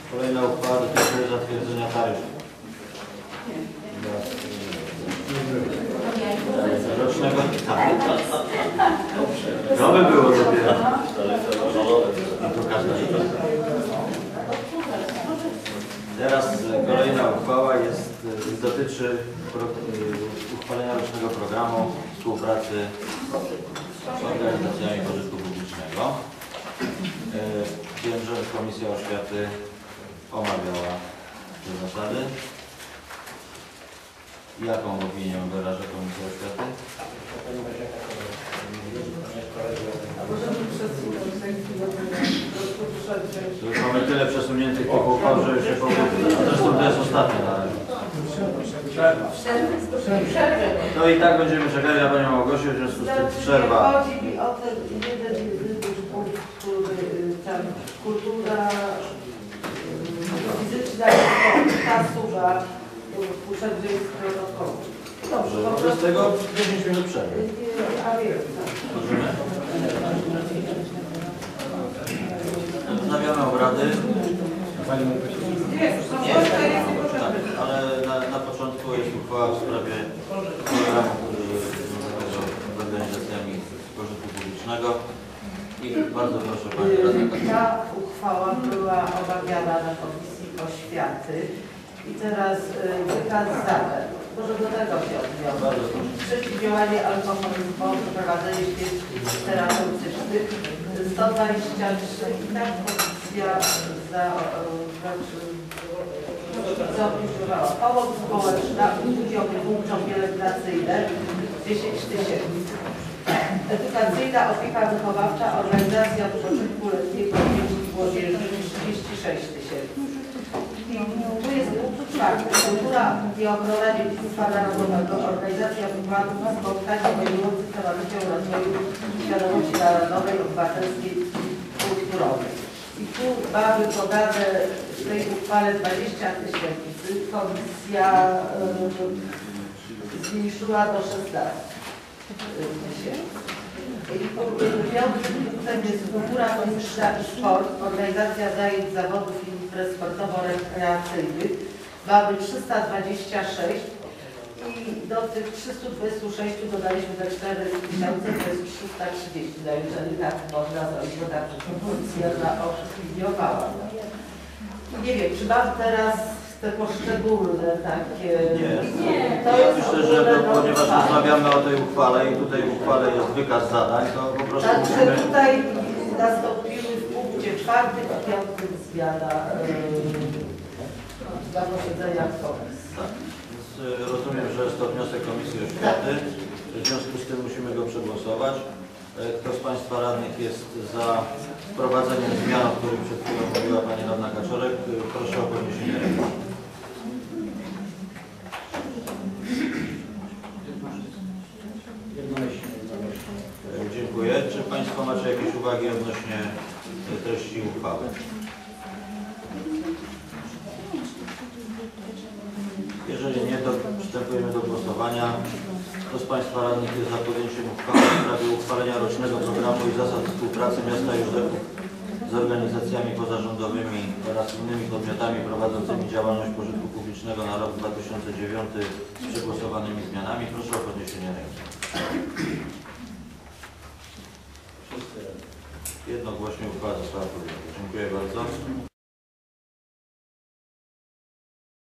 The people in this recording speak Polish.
Kolejna uchwała dotyczy zatwierdzenia taryf. Rocznego to by było dopiero. Teraz kolejna uchwała dotyczy uchwalenia rocznego programu współpracy z organizacjami pożytku publicznego. Wiem, że Komisja Oświaty omawiała te zasady. Jaką opinię wyraża Komisja Oświaty? Już mamy tyle przesuniętych tych uchwał, że już się powiem. Zresztą to jest ostatnie na razie. No i tak będziemy czekali na Panią Małgosię, w związku z tym przerwa. Chodzi mi o ten jeden punkt, który tam kultura fizyczna jest ta suba uczędzie z protokolu. Dobrze, wobec tego 10 minut przerwy. A wiem, Wznawiamy obrady. Ale na początku jest uchwała w sprawie programu z organizacjami pożytku publicznego. I bardzo proszę Pani Radna. Ta uchwała była omawiana na Komisji Oświaty i teraz wykaz zadań. Może do tego się odniosę. Przeciwdziałanie alkoholizmu, prowadzenie świecznic terapeutycznych, 123 i tak Komisja zaopiekowała. Pomoc społeczna, usługi opiekuńczo-pielęgnacyjne 10 000. Edukacyjna opieka wychowawcza, organizacja odpoczynku letniego dzieci i młodzieży 36 000. Tu jest punkt czwarty. Kultura i ochrona dziedzictwa narodowego, organizacja wykładów i spotkań obejmujących tematykę rozwoju świadomości narodowej, obywatelskiej i kulturowej. I tu mamy podane w tej uchwale 20 000. Komisja zmniejszyła do 16 000. Piątym punktem jest kultura fizyczna i sport, organizacja zajęć zawodów i imprez sportowo-rekreacyjnych. Mamy 326 i do tych 326 dodaliśmy te 4 000, to jest 330. No jeżeli tak można zrobić, bo tak Komisja zaopiniowała. Nie wiem, czy mam teraz te poszczególne takie... Nie. Ja myślę, że ponieważ rozmawiamy o tej uchwale i tutaj w uchwale jest wykaz zadań, to po prostu Także tutaj nastąpiły w punkcie 4 i 5 zmiana na posiedzeniach komisji. Tak. Więc rozumiem, że jest to wniosek Komisji Oświaty. W związku z tym musimy go przegłosować. Kto z Państwa radnych jest za wprowadzeniem zmian, o których przed chwilą mówiła Pani Radna Kaczorek? Proszę o podniesienie ręki. Dziękuję. Czy Państwo macie jakieś uwagi odnośnie treści uchwały? Jeżeli nie, to przystępujemy do głosowania. Kto z Państwa radnych jest za podjęciem uchwały w sprawie uchwalenia rocznego programu i zasad współpracy miasta Józefów z organizacjami pozarządowymi oraz innymi podmiotami prowadzącymi działalność pożytku publicznego na rok 2009 z przegłosowanymi zmianami? Proszę o podniesienie ręki. Jednogłośnie uchwała została podjęta. Dziękuję bardzo.